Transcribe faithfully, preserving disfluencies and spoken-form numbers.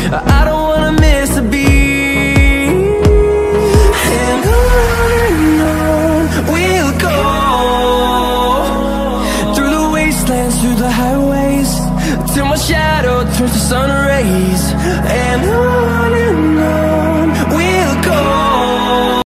I don't wanna miss a beat. And on and on we'll go, through the wastelands, through the highways, till my shadow turns to sun rays. And on